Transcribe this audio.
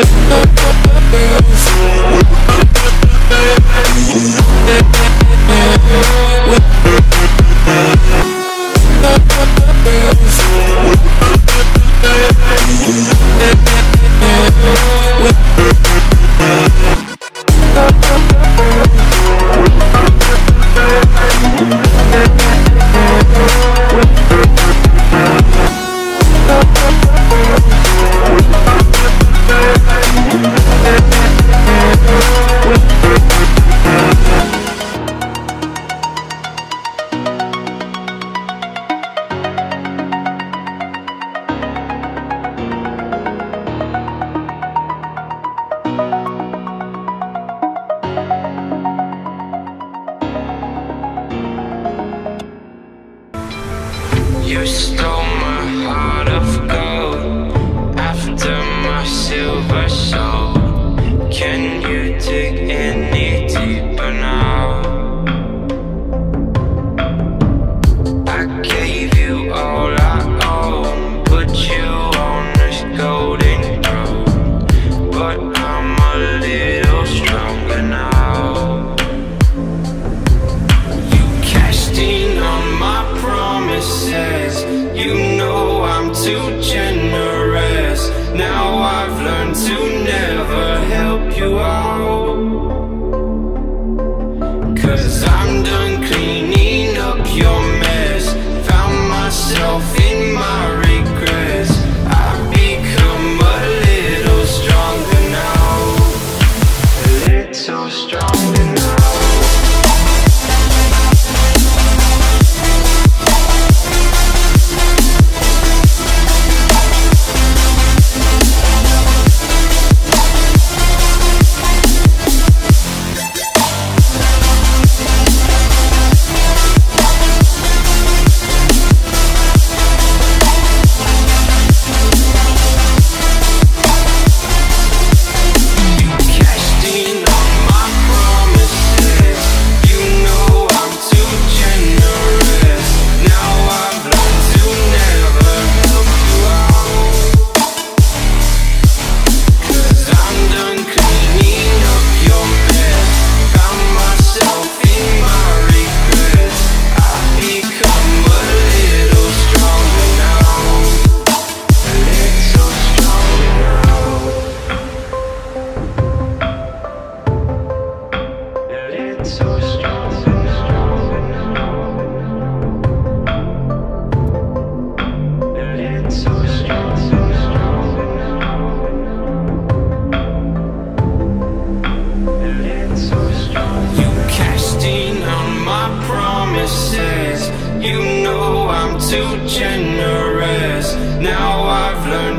You stole my heart of gold after my silver soul. Can you dig any deeper now? I gave you all I own, put you on this golden throne, but I'm a little stronger now. You cashed in on my promises. You know I'm too generous. Now I've learned to never help you out, 'cause I'm done cleaning up your mess. Found myself in my regrets. I've become a little stronger now, a little stronger now. You know I'm too generous. Now I've learned